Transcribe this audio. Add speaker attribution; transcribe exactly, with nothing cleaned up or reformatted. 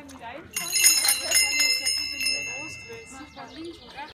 Speaker 1: mit einfangen. Das ist eine Initiative nur in Ostwest. Von links und rechts.